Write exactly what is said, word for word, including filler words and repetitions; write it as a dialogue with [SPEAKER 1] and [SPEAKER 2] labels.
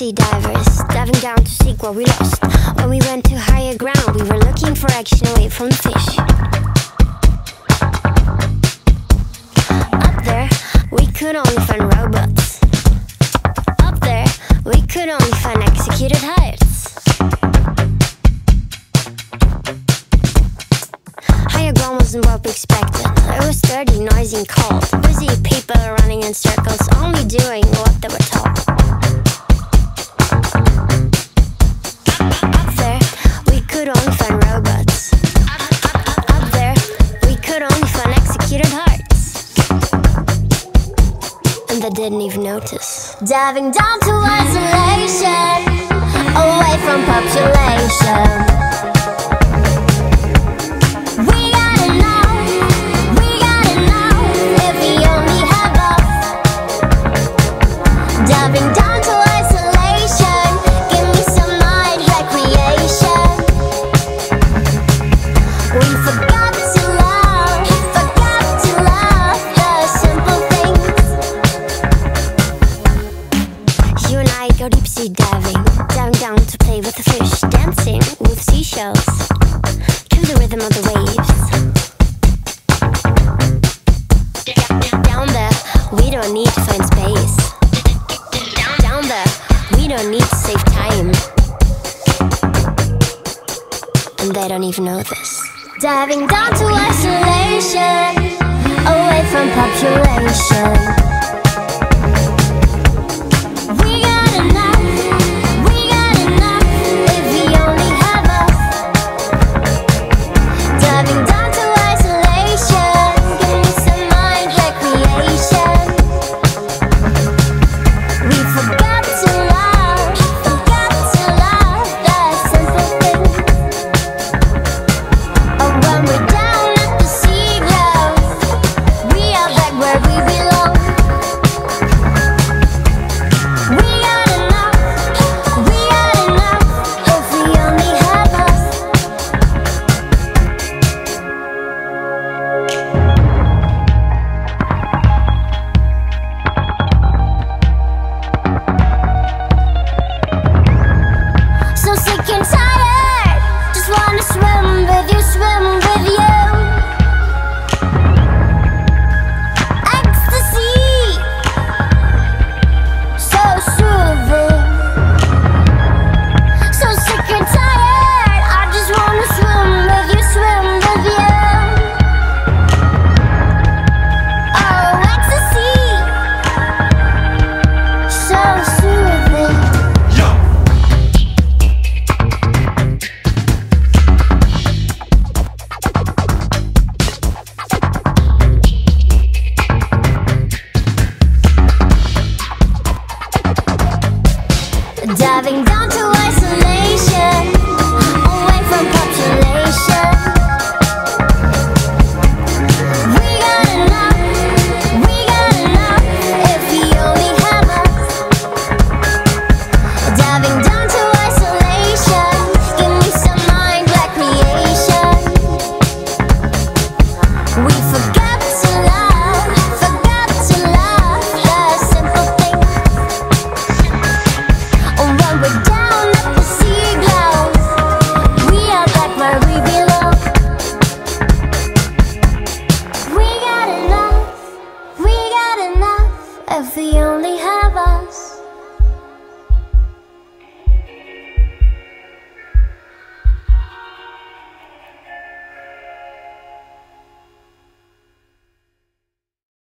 [SPEAKER 1] sea divers, diving down to seek what we lost. When we went to higher ground, we were looking for action away from the fish. Up there, we could only find robots. Up there, we could only find executed hearts. Higher ground wasn't what we expected. It was dirty, noisy and cold. Busy people running in circles, only doing what they were told. Up there, we could only find robots. Up there, we could only find executed hearts. And they didn't even notice. Diving down to isolation, away from population. Diving down to isolation, give me some mind recreation. We forgot to love, forgot to love the simple things. You and I go deep sea diving, diving down to play with the fish, dancing with seashells to the rhythm of the waves. Down there, we don't need to find space. We don't need to save time, and they don't even know this. Diving down to isolation, away from population. We got enough, we got enough, if we only have us. Diving down to isolation, give me some mind recreation. We forgot to love, forgot to love the simple things. Oh, when we're down at the sea ground, we are back where we belong. We got enough, we got enough, if we only have us. So sick and tired, just wanna swim with you, swim with you. Ecstasy, so soothing. So sick and tired, I just wanna swim with you, swim with you. Oh, ecstasy, so soothing. Diving down to isolation, away from population. We got enough, we got enough, if we only have us. Diving down to isolation, give me some mind recreation. We forgot to love, forgot to love the simple things. When we're down at the sea ground, we are back where we belong. We got enough, we got enough, if we